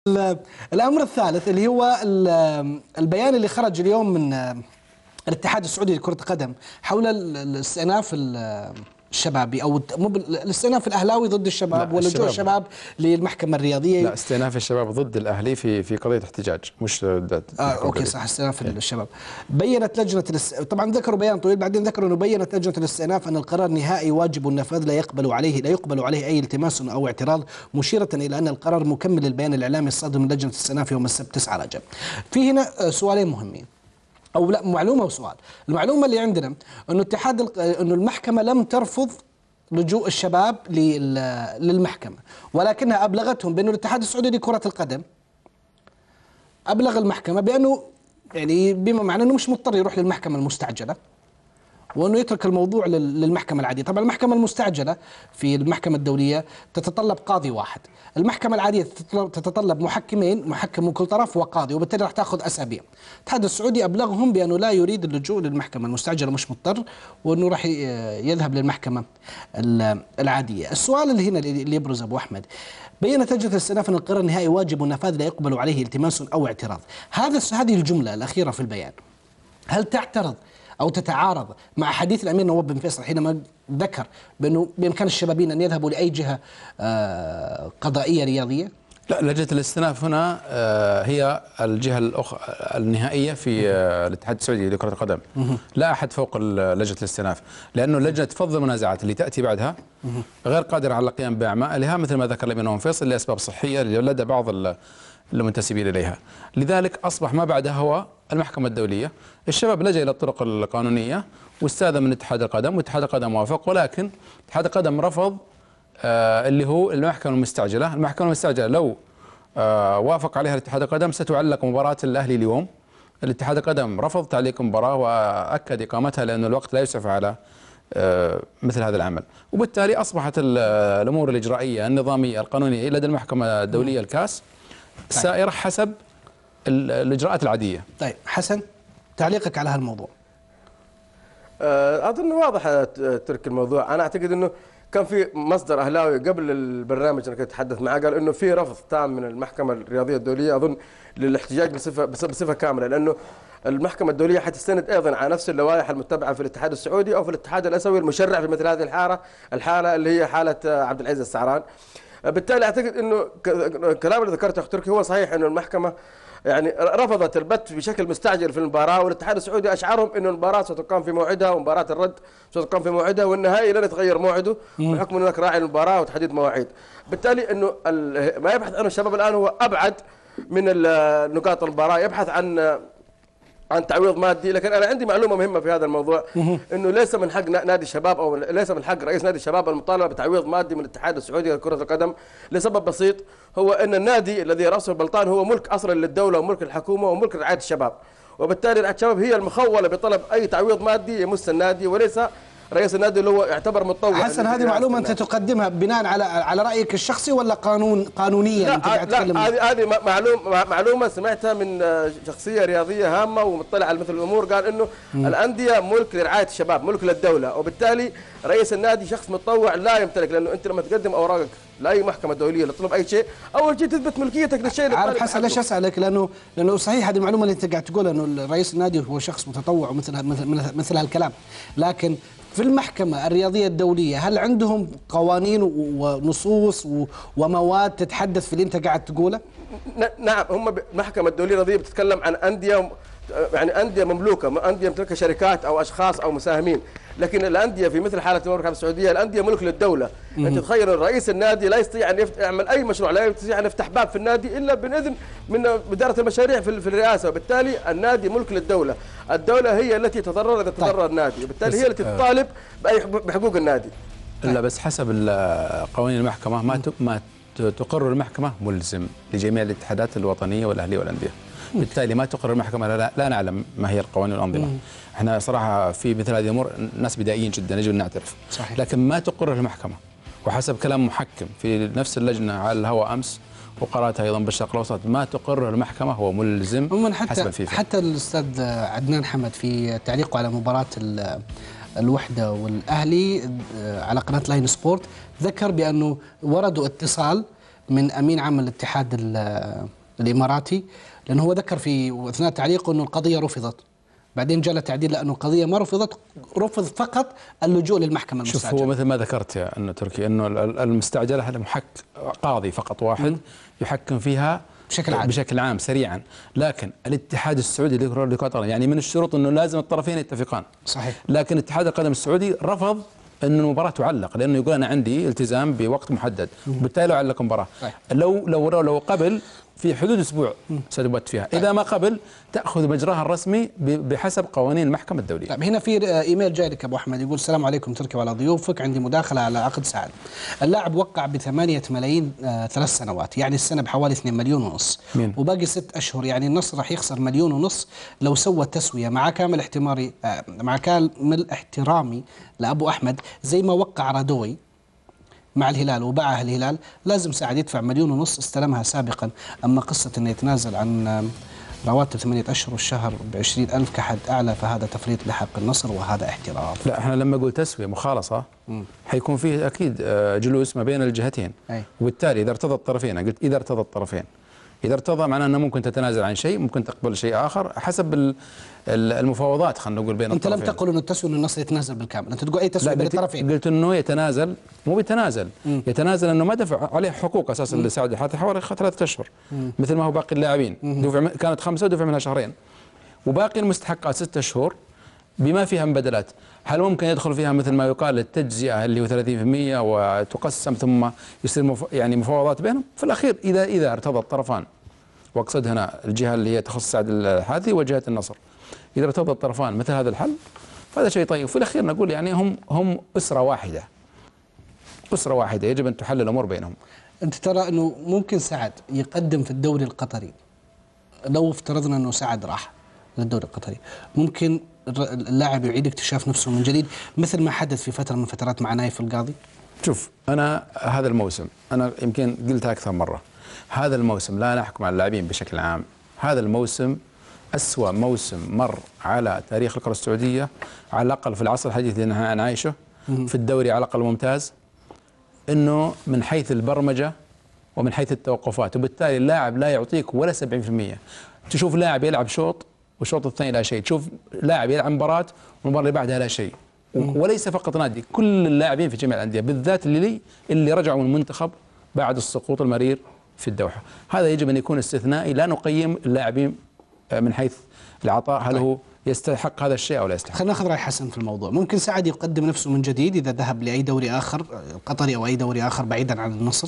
الأمر الثالث اللي هو البيان اللي خرج اليوم من الاتحاد السعودي لكرة القدم حول الاستئناف الشبابي أو الاستئناف الأهلاوي ضد الشباب ولجوء الشباب للمحكمة الرياضية. لا، استئناف الشباب ضد الأهلي في قضية احتجاج، مش أوكي صح، استئناف الشباب. بينت لجنة طبعا ذكروا بيان طويل، بعدين ذكروا أنه بينت لجنة الاستئناف أن القرار نهائي واجب النفاذ لا يقبل عليه أي التماس أو اعتراض، مشيرة إلى أن القرار مكمل للبيان الإعلامي الصادر من لجنة الاستئناف يوم السبت 9 رجب. في هنا سؤالين مهمين، أو لا، معلومة وسؤال. المعلومة اللي عندنا أنه أنه المحكمة لم ترفض لجوء الشباب للمحكمة، ولكنها أبلغتهم بأنه الاتحاد السعودي لكرة القدم أبلغ المحكمة بأنه يعني بما معنى أنه مش مضطر يروح للمحكمة المستعجلة، وأنه يترك الموضوع للمحكمة العادية. طبعا المحكمة المستعجلة في المحكمة الدولية تتطلب قاضي واحد، المحكمة العادية تتطلب محكمين، محكم من كل طرف وقاضي، وبالتالي راح تأخذ أسابيع. الاتحاد السعودي أبلغهم بأنه لا يريد اللجوء للمحكمة المستعجلة، مش مضطر، وأنه راح يذهب للمحكمة العادية. السؤال اللي هنا اللي يبرز أبو أحمد، بينت لجنة الاستئناف أن القرار النهائي واجب النفاذ لا يقبل عليه التماس أو اعتراض. هذه الجملة الأخيرة في البيان هل تعترض أو تتعارض مع حديث الأمير نواف بن فيصل حينما ذكر بأنه بإمكان الشبابين أن يذهبوا لأي جهة قضائية رياضية؟ لا، لجنة الاستئناف هنا هي الجهة النهائية في الاتحاد السعودي لكرة القدم. لا أحد فوق لجنة الاستئناف، لأنه لجنة فض المنازعات اللي تأتي بعدها غير قادرة على القيام بأعمالها مثل ما ذكر الأمير نواف بن فيصل لأسباب صحية لدى بعض المنتسبين إليها. لذلك أصبح ما بعدها هو المحكمة الدولية. الشباب لجأ إلى الطرق القانونية واستاذن من اتحاد القدم، واتحاد القدم وافق، ولكن اتحاد القدم رفض اللي هو المحكمة المستعجلة. المحكمة المستعجلة لو وافق عليها الاتحاد القدم ستعلق مباراة الأهلي اليوم. الاتحاد القدم رفض تعليق المباراة وأكد إقامتها لأن الوقت لا يسعف على مثل هذا العمل، وبالتالي أصبحت الأمور الإجرائية النظامية القانونية لدى المحكمة الدولية الكاس سائرة حسب الإجراءات العادية. طيب حسن، تعليقك على هالموضوع؟ أظن واضح ترك الموضوع. أنا أعتقد أنه كان في مصدر أهلاوي قبل البرنامج اللي كنت أتحدث معه قال أنه في رفض تام من المحكمة الرياضية الدولية أظن للاحتجاج بصفة كاملة، لأنه المحكمة الدولية حتستند أيضا على نفس اللوائح المتبعة في الاتحاد السعودي أو في الاتحاد الأسيوي المشرع في مثل هذه الحالة اللي هي حالة عبد العزيز السعران. بالتالي أعتقد أنه الكلام اللي ذكرته أخ تركي هو صحيح، أنه المحكمة يعني رفضت البت بشكل مستعجل في المباراة، والاتحاد السعودي أشعرهم أن المباراة ستقام في موعدها ومباراة الرد ستقام في موعدها، والنهائي لن يتغير موعده بحكم هناك راعي المباراة وتحديد مواعيد. بالتالي أنه ما يبحث عنه الشباب الآن هو أبعد من نقاط المباراة، يبحث عن تعويض مادي. لكن انا عندي معلومه مهمه في هذا الموضوع، انه ليس من حق نادي الشباب او ليس من حق رئيس نادي الشباب المطالبه بتعويض مادي من الاتحاد السعودي لكره القدم، لسبب بسيط، هو ان النادي الذي راسه البلطان هو ملك اصلا للدوله وملك الحكومه وملك رعايه الشباب، وبالتالي رعايه الشباب هي المخوله بطلب اي تعويض مادي يمس النادي، وليس رئيس النادي اللي هو يعتبر متطوع. حسن، هذه معلومه انت تقدمها بناء على رايك الشخصي ولا قانونيا؟ لا، انت قاعد تتكلم. هذه معلومه سمعتها من شخصيه رياضيه هامه ومطلع على مثل الامور، قال انه الانديه ملك لرعايه الشباب، ملك للدوله، وبالتالي رئيس النادي شخص متطوع لا يمتلك، لانه انت لما تقدم اوراقك لاي محكمه دوليه لتطلب اي شيء اول شيء تثبت ملكيتك للشيء. عارف حسن ليش اسالك؟ لانه صحيح هذه المعلومه اللي انت قاعد تقولها انه رئيس النادي هو شخص متطوع ومثل هالكلام، لكن في المحكمة الرياضية الدولية هل عندهم قوانين ونصوص ومواد تتحدث في اللي انت قاعد تقوله؟ نعم، هم المحكمة الدولية الرياضية بتتكلم عن أندية، يعني أندية مملوكة، أندية يمتلكها شركات أو أشخاص أو مساهمين، لكن الأندية في مثل حالة المملكة السعودية الأندية ملك للدولة. أنت تخيل رئيس النادي لا يستطيع أن يعمل أي مشروع، لا يستطيع أن يفتح باب في النادي إلا بإذن من إدارة المشاريع في الرئاسة، وبالتالي النادي ملك للدولة، الدولة هي التي تضرر إذا تضرر النادي، وبالتالي هي التي تطالب بحقوق النادي. لا، بس حسب قوانين المحكمة ما تقر المحكمة ملزم لجميع الاتحادات الوطنية والأهلية والأندية. بالتالي ما تقرر المحكمة لا نعلم ما هي القوانين والأنظمة. احنا صراحة في مثل هذه الأمور ناس بدائيين جدا يجب أن نعترف. صحيح. لكن ما تقرر المحكمة، وحسب كلام محكم في نفس اللجنة على الهواء أمس وقرأتها أيضا بالشرق الأوسط، ما تقرر المحكمة هو ملزم حسب الفيفا. حتى الأستاذ عدنان حمد في تعليقه على مباراة الوحدة والأهلي على قناة لاين سبورت ذكر بأنه وردوا اتصال من امين عام الاتحاد الاماراتي، لانه هو ذكر في اثناء تعليقه انه القضيه رفضت، بعدين جاء له تعديل لانه القضيه ما رفضت، رفض فقط اللجوء للمحكمه المستعجله. شوف، هو مثل ما ذكرت يا انه تركي انه المستعجله هذا قاضي فقط واحد يحكم فيها بشكل عام سريعا، لكن الاتحاد السعودي لكرة القدم يعني من الشروط انه لازم الطرفين يتفقان. صحيح. لكن اتحاد القدم السعودي رفض أن المباراة تعلق، لأنه يقول أنا عندي التزام بوقت محدد، وبالتالي لو علق المباراة لو قبل في حدود أسبوع ستبت فيها، إذا ما قبل تأخذ مجراها الرسمي بحسب قوانين المحكمة الدولية. طيب هنا في إيميل جاي لك أبو أحمد، يقول السلام عليكم تركي وعلى ضيوفك، عندي مداخلة على عقد سعد. اللاعب وقع ب8 ملايين 3 سنوات، يعني السنة بحوالي 2 مليون ونص، وباقي 6 أشهر، يعني النصر راح يخسر 1.5 مليون لو سوى تسوية. مع كامل احترامي لأبو أحمد، زي ما وقع رادوي مع الهلال وباعها الهلال، لازم سعد يدفع 1.5 مليون استلمها سابقا. أما قصة أنه يتنازل عن رواتب 8 أشهر والشهر ب20,000 كحد أعلى، فهذا تفريط لحق النصر وهذا احتراف. لا، احنا لما نقول تسوية مخالصة حيكون فيه أكيد جلوس ما بين الجهتين، وبالتالي إذا ارتضى الطرفين، قلت إذا ارتضى الطرفين، إذا ارتضى معناه أنه ممكن تتنازل عن شيء، ممكن تقبل شيء آخر حسب المفاوضات، خلينا نقول بين الطرفين. أنت لم تقل أنه التسوية أن النصر يتنازل بالكامل، أنت تقول أي تسوية بين الطرفين. قلت أنه يتنازل، مو بيتنازل، يتنازل أنه ما دفع عليه حقوق أساسا لسعد حتى حوالي 3 أشهر، مثل ما هو باقي اللاعبين، كانت 5 ودفع منها 2 شهرين، وباقي المستحقات 6 شهور بما فيها من بدلات. هل ممكن يدخل فيها مثل ما يقال التجزئة اللي هو 30% وتقسم ثم يصير يعني مفاوضات بينهم؟ في الأخير إذا ارتضى الطرفان، واقصد هنا الجهة اللي هي تخص سعد الحارثي وجهة النصر، إذا ارتضى الطرفان مثل هذا الحل فهذا شيء طيب. في الأخير نقول يعني هم أسرة واحدة، أسرة واحدة، يجب أن تحل الأمور بينهم. أنت ترى أنه ممكن سعد يقدم في الدوري القطري، لو افترضنا أنه سعد راح للدوري القطري، ممكن اللاعب يعيد اكتشاف نفسه من جديد مثل ما حدث في فترة من فترات مع نايف القاضي؟ شوف، أنا هذا الموسم أنا يمكن قلتها أكثر مرة، هذا الموسم لا نحكم على اللاعبين بشكل عام، هذا الموسم أسوأ موسم مر على تاريخ الكرة السعودية، على الأقل في العصر الحديث اللي أنا عايشه، في الدوري على الأقل ممتاز، إنه من حيث البرمجة ومن حيث التوقفات، وبالتالي اللاعب لا يعطيك ولا 70%. تشوف لاعب يلعب شوط والشوط الثاني لا شيء، تشوف لاعب يلعب مباراة والمباراة اللي بعدها لا شيء، وليس فقط نادي، كل اللاعبين في جميع الأندية، بالذات اللي رجعوا من المنتخب بعد السقوط المرير في الدوحة. هذا يجب أن يكون استثنائي، لا نقيم اللاعبين من حيث العطاء هل هو يستحق هذا الشيء أو لا يستحق. خلينا ناخذ رأي حسن في الموضوع. ممكن سعد يقدم نفسه من جديد إذا ذهب لأي دوري آخر قطري أو أي دوري آخر بعيدا عن النصر؟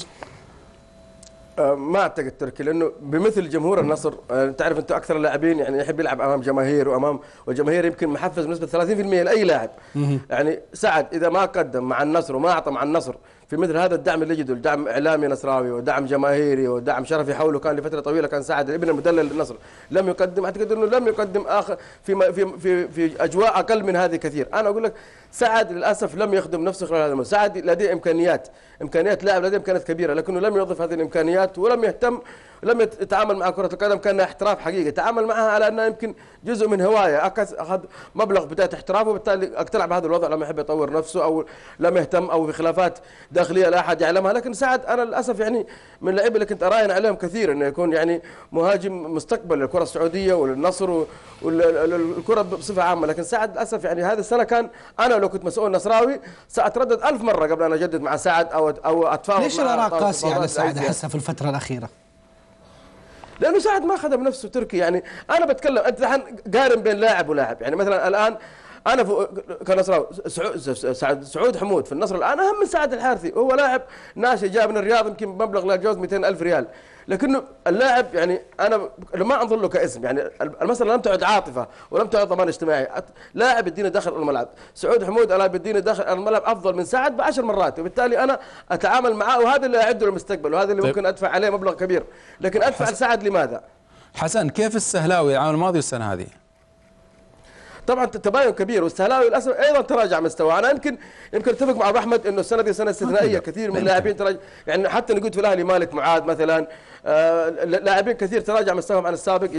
ما اعتقد تركي، لانه بمثل جمهور النصر، تعرف انت اكثر اللاعبين يعني يحب يلعب امام جماهير، والجماهير يمكن محفز بنسبه 30% لاي لاعب. يعني سعد اذا ما قدم مع النصر وما اعطى مع النصر في مثل هذا الدعم اللي يجده، الدعم اعلامي نصراوي ودعم جماهيري ودعم شرفي حوله، كان لفتره طويله كان سعد الابن المدلل للنصر، لم يقدم. اعتقد انه لم يقدم اخر في اجواء اقل من هذه كثير. انا اقول لك سعد للاسف لم يخدم نفسه خلال هذا الموسم. سعد لديه امكانيات لاعب، لديه امكانيات كبيره، لكنه لم يوظف هذه الامكانيات ولم يهتم، لم يتعامل مع كره القدم كانها احتراف حقيقي، تعامل معها على انها يمكن جزء من هوايه، اخذ مبلغ بدايه احترافه، وبالتالي اقتنع بهذا الوضع، لم يحب يطور نفسه او لم يهتم او في خلافات داخليه لا احد يعلمها. لكن سعد انا للاسف يعني من اللعيبه اللي كنت اراهن عليهم كثير انه يكون يعني مهاجم مستقبل للكره السعوديه وللنصر والكره بصفه عامه، لكن سعد للاسف يعني هذه السنه كان انا لو كنت مسؤول نصراوي ساتردد 1000 مره قبل ان اجدد مع سعد او اتفاوض. ليش الاراء قاسيه على سعد احسها في الفتره الاخيره؟ لانه سعد ما خدم نفسه تركي. يعني انا بتكلم، انت الحين قارن بين لاعب ولاعب، يعني مثلا الان انا كنصراوي سعود حمود في النصر الان اهم من سعد الحارثي، هو لاعب ناشئ جاء من الرياض يمكن مبلغ لا يتجاوز 200,000 ريال، لكنه اللاعب يعني انا ما انظر له كاسم، يعني المساله لم تعد عاطفه ولم تعد ضمان اجتماعي، لاعب يديني دخل الملعب. سعود حمود الان بيديني دخل الملعب افضل من سعد ب10 مرات، وبالتالي انا اتعامل معاه، وهذا اللي اعده للمستقبل، وهذا اللي ممكن ادفع عليه مبلغ كبير، لكن ادفع لسعد لماذا؟ حسن، كيف السهلاوي العام الماضي والسنه هذه؟ طبعا تباين كبير، والسهلاوي للاسف ايضا تراجع مستواه. انا يمكن اتفق مع ابو احمد انه السنه دي سنه استثنائيه، كثير من اللاعبين تراجع، يعني حتى نقول في الاهلي مالك معاذ مثلا، لاعبين كثير تراجع مستواهم عن السابق. هي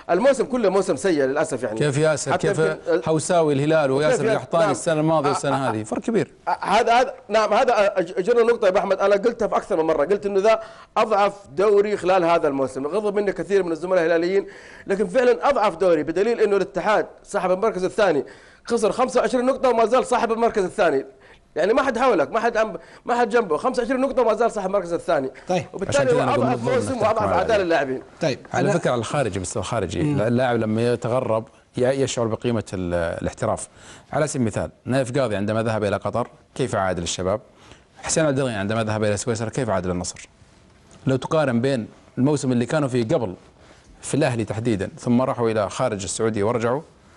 الموسم كله موسم سيء للاسف يعني. كيف ياسر؟ كيف حوساوي الهلال وياسر القحطاني السنه الماضيه والسنه هذه فرق كبير. هذا نعم، هذا اجرنا نقطه يا ابو احمد، انا قلتها في اكثر من مره، قلت انه ذا اضعف دوري خلال هذا الموسم، غضب مني كثير من الزملاء الهلاليين، لكن فعلا اضعف دوري، بدليل انه الاتحاد صاحب المركز الثاني خسر 25 نقطه وما زال صاحب المركز الثاني، يعني ما حد حولك، ما حد جنبه، 25 نقطه وما زال صاحب المركز الثاني. طيب وبالتالي هو اضعف موسم واضعف اداء للاعبين. طيب على فكره على الخارجي، مستوى الخارجي اللاعب لما يتغرب يشعر بقيمه الاحتراف. على سبيل المثال نايف قاضي عندما ذهب الى قطر كيف عاد للشباب؟ حسين عبد الغني عندما ذهب الى سويسرا كيف عاد للنصر؟ لو تقارن بين الموسم اللي كانوا فيه قبل في الاهلي تحديدا ثم راحوا الى خارج السعوديه ورجعوا،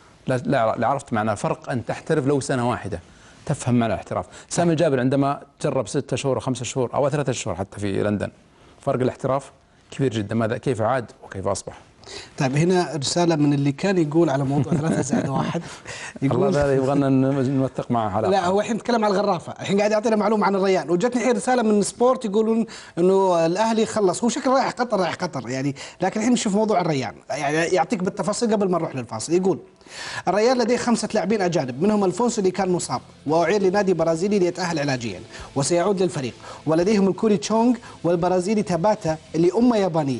لا عرفت معنى الفرق ان تحترف لو سنه واحده تفهم معنى الاحتراف. سامي الجابر عندما جرب 6 شهور و5 شهور او 3 شهور حتى في لندن، فرق الاحتراف كبير جدا. ماذا كيف عاد وكيف اصبح؟ طيب هنا رسالة من اللي كان يقول على موضوع 3+1 يقول الله هذا يبغانا نوثق معه حلقة. لا هو الحين نتكلم عن الغرافة، الحين قاعد يعطينا معلومة عن الريان، وجتني الحين رسالة من سبورت يقولون انه الاهلي خلص، هو شكله رايح قطر يعني، لكن الحين نشوف موضوع الريان، يعني يعطيك بالتفاصيل قبل ما نروح للفاصل. يقول الريان لديه 5 لاعبين اجانب، منهم الفونسو اللي كان مصاب واعير لنادي برازيلي ليتأهل علاجيا وسيعود للفريق، ولديهم الكوري تشونغ والبرازيلي تاباتا اللي امه يابانيه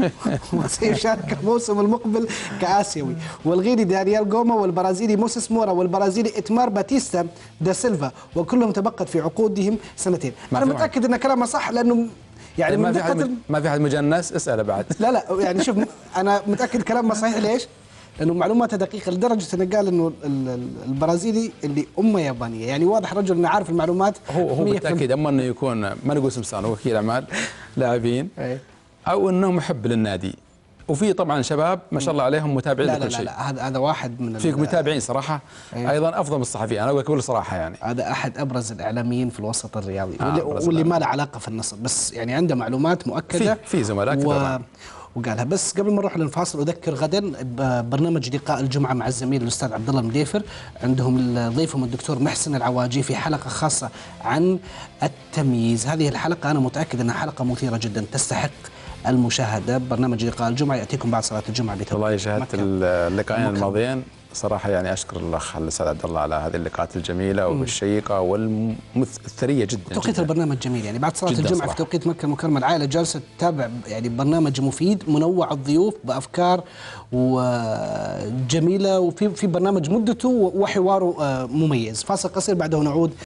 وسيشارك الموسم المقبل كآسيوي، والغيني دانيال جوما والبرازيلي موسيس مورا والبرازيلي إتمار باتيستا دا سيلفا، وكلهم تبقت في عقودهم 2. انا متاكد ان كلامه صح، لانه يعني ما في حد مجنس اساله بعد. لا يعني شوف انا متاكد كلامه صحيح. ليش؟ لانه معلوماته دقيقه لدرجه انه قال انه البرازيلي اللي امه يابانيه، يعني واضح رجل انه عارف المعلومات. هو بالتاكيد، اما انه يكون ما نقول سمسار وكيل اعمال لاعبين او انه محب للنادي. وفي طبعا شباب ما شاء الله عليهم متابعين لكل شيء. لا هذا واحد من فيك متابعين صراحه. ايضا افضل من الصحفيين، انا اقول بكل صراحه يعني. هذا احد ابرز الاعلاميين في الوسط الرياضي واللي ما له علاقه في النصر، بس يعني عنده معلومات مؤكده في زملاء كثير وقالها. بس قبل ما نروح للفاصل اذكر غدا برنامج لقاء الجمعه مع الزميل الاستاذ عبد الله المديفر، عندهم ضيفهم الدكتور محسن العواجي في حلقه خاصه عن التمييز. هذه الحلقه انا متاكد انها حلقه مثيره جدا تستحق المشاهده. برنامج لقاء الجمعه ياتيكم بعد صلاه الجمعه بتوقيت. والله شاهدت اللقاءين الماضيين صراحه، يعني اشكر الاخ الاستاذ عبد الله على هذه اللقاءات الجميله والشيقه والثريه جدا. توقيت البرنامج جميل، يعني بعد صلاه الجمعه صراحة. في توقيت مكه المكرمه العائله جالسه تتابع يعني برنامج مفيد منوع الضيوف بافكار وجميله، وفي برنامج مدته وحواره مميز. فاصل قصير بعده نعود.